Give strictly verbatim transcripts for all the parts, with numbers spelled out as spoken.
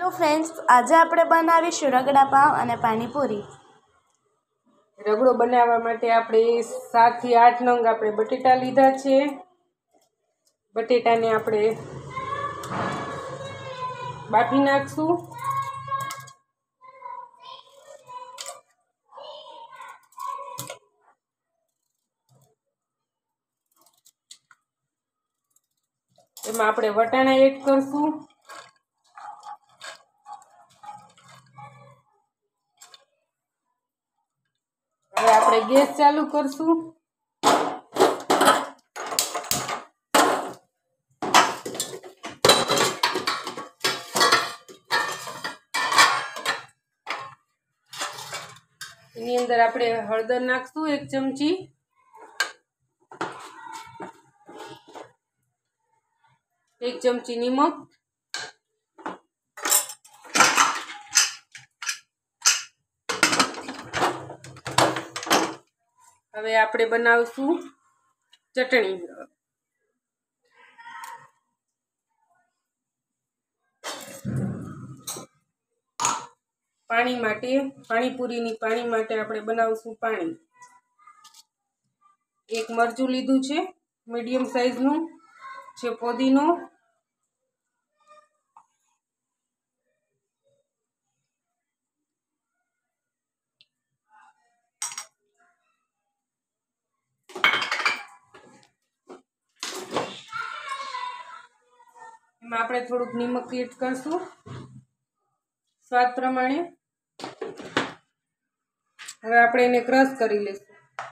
Hello friends, આજે આપણે બનાવીશું રગડા પાવ અને પાણીપુરી। રગડો બનાવવા માટે આપણે સાત થી આઠ નંગ આપણે બટેટા લીધા છે। બટેટાને આપણે બાફી નાખશું। એમાં આપણે વટાણા એડ કરશું। હવે આપણે ગેસ ચાલુ કરશું। એની અંદર આપણે હળદર નાખશું એક ચમચી, એક ચમચી નિમક, હવે આપણે બનાવશું ચટણી। પાણી માટે પાણીપુરીની પાણી માટે આપણે બનાવશું પાણી। એક મરચું લીધું છે મીડિયમ સાઈઝનું, છે પુદીનો, એમાં આપણે થોડુંક નિમક એડ કરશું સ્વાદ પ્રમાણે। હવે આપણે એને ક્રશ કરી લઈશું।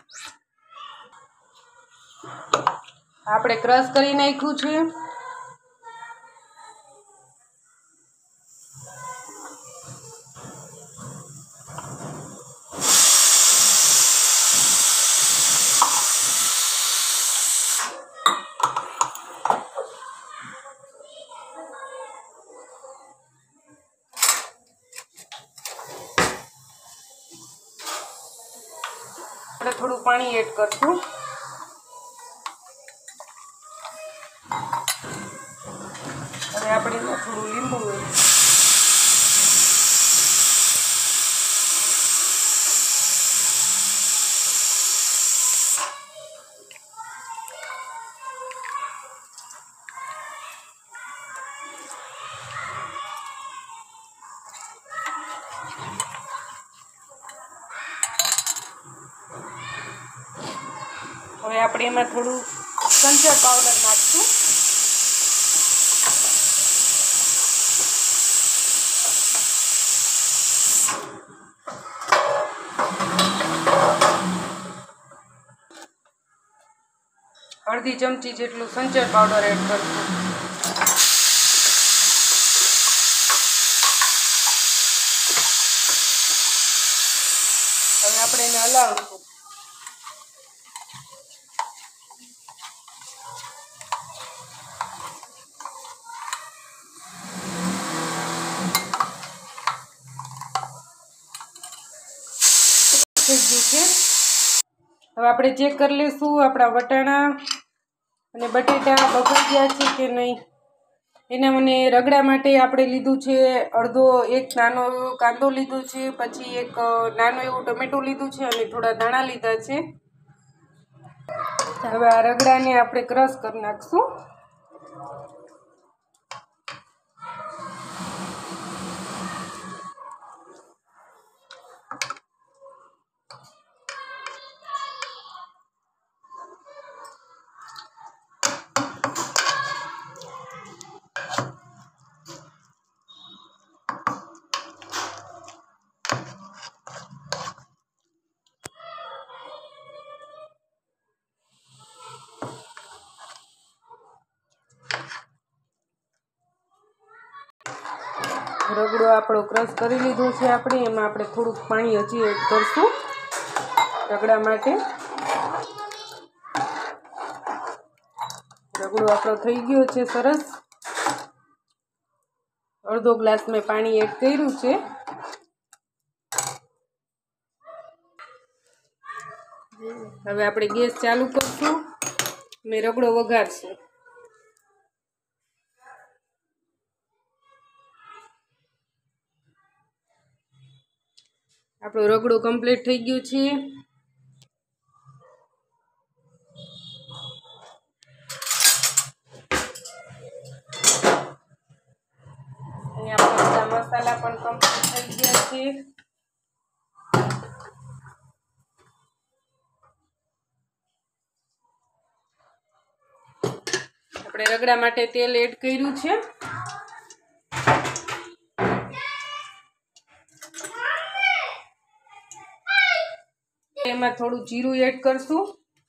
આપણે ક્રશ કરી નાખ્યું છે। આપણે થોડું પાણી એડ કરશું। હવે આપણે એમાં થોડું લીંબુ એડ, હવે આપણે એમાં થોડું સંચર પાવડર નાખશું। અડધી ચમચી જેટલું સંચર પાવડર એડ કરશું। હવે આપણે એને હલાવશું। હવે આપણે ચેક કરી લઈશું આપણા વટાણા અને બટેટા બગડી ગયા છે કે નહીં। એને મને રગડા માટે આપણે લીધું છે અડધો એક નાનો એવો કાંદો લીધો છે, પછી એક નાનું એવું ટમેટું લીધું છે અને થોડા ધાણા લીધા છે। હવે આ રગડાને આપણે ક્રશ કરી નાખશું। રગડો આપણો ક્રશ કરી લીધો છે આપણે, એમાં આપણે થોડુંક પાણી હજી એડ કરશું રગડા માટે। રગડો આપણો થઈ ગયો છે સરસ। અડધો ગ્લાસ મેં પાણી એડ કર્યું છે। હવે આપણે ગેસ ચાલુ કરશું ને રગડો વઘારશું। આપણું રગડું કમ્પ્લીટ થઈ ગયું છે. અહીંયા આપણા બધા મસાલા પણ કમ્પ્લીટ થઈ ગયા છે. આપણે રગડા માટે તેલ એડ કર્યું છે. એમાં થોડું જીરું એડ કરશું.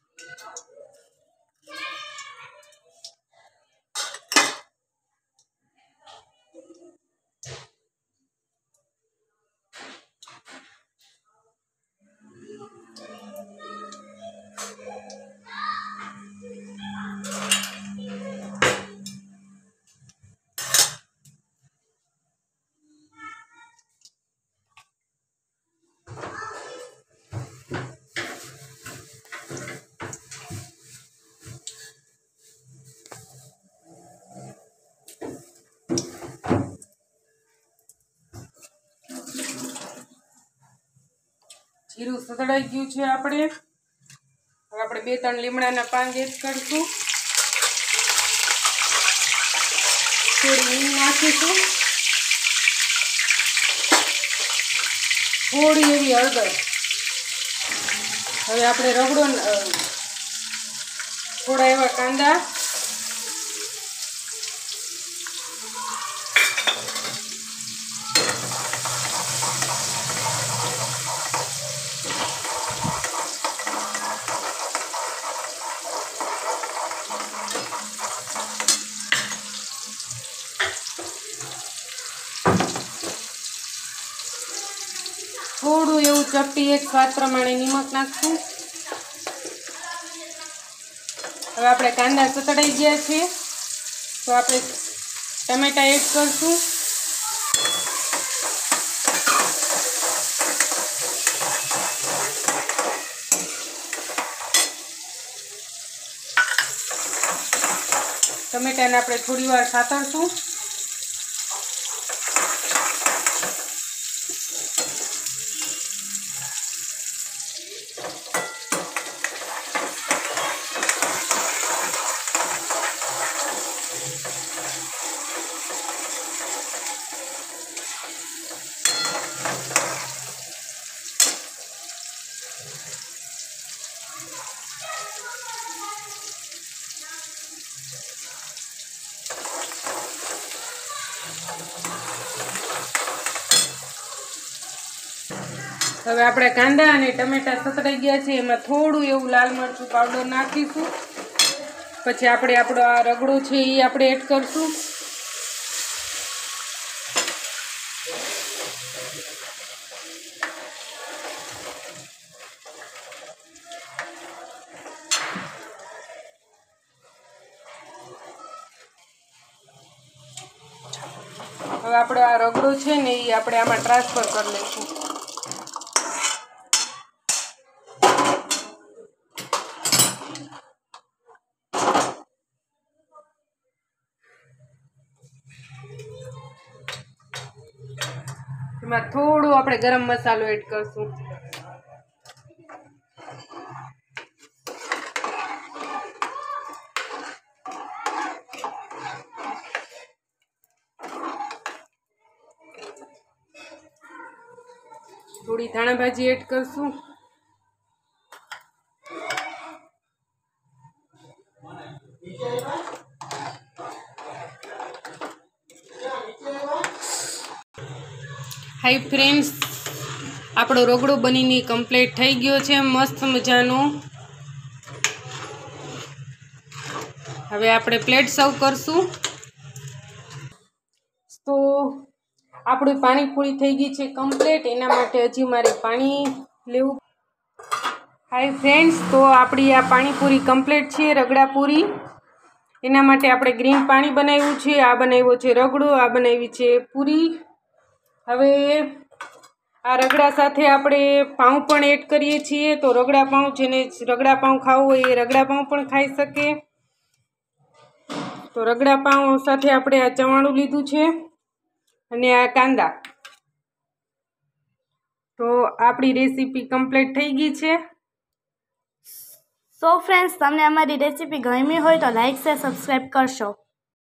જીરું સતળાઈ ગયું છે. આપણે હવે આપણે બે ત્રણ લીમડાના પાન એડ કરીશું. થોડી હિંગ નાખીશું. થોડી એવી હળદર. હવે આપણે રગડો થોડા એવા કાંદા, થોડું એવું ચપટી એક સ્વાદ પ્રમાણે નિમક નાખશું. હવે આપણે કાંદા સતળાઈ ગયા છે તો આપણે ટમેટા એડ કરશું. ટમેટાને આપણે થોડી વાર સાતળશું. હવે આપણે કાંદા અને ટમેટા સતળાઈ ગયા છે એમાં થોડું એવું લાલ મરચું પાવડર નાખીશું. પછી આપણે આપણો આ રગડો છે એ આપણે એડ કરશું. હવે આપણો આ રગડો છે ને એ આપણે આમાં ટ્રાન્સફર કરી લઈશું. એમાં થોડું આપણે ગરમ મસાલો એડ કરશું. થોડી ધાણા ભાજી એડ કરશું. હાય ફ્રેન્ડ્સ, આપણો રગડો બનીને કમ્પ્લીટ થઈ ગયો છે મસ્ત મજાનો. હવે આપણે પ્લેટ સર્વ કરશું. તો આપણી પાણીપુરી થઈ ગઈ છે કમ્પ્લીટ. એના માટે હજી મારે પાણી લેવું. હાય ફ્રેન્ડ્સ, તો આપણી આ પાણીપુરી કમ્પ્લીટ છે રગડાપુરી. એના માટે આપણે ગ્રીન પાણી બનાવ્યું છે, આ બનાવ્યો છે રગડો, આ બનાવી છે પૂરી. હવે આ રગડા સાથે આપણે પાઉં પણ એડ કરીએ છીએ. તો રગડા પાઉં, જેને રગડા પાઉં ખાવું હોય એ રગડા પાઉં પણ ખાઈ શકે. તો રગડા પાઉં સાથે આપણે આ ચવાણું લીધું છે અને આ કાંદા. તો આપણી રેસીપી કમ્પ્લીટ થઈ ગઈ છે. સો ફ્રેન્ડ્સ, તમને અમારી રેસીપી ગમી હોય તો લાઈક શેર સબસ્ક્રાઈબ કરશો.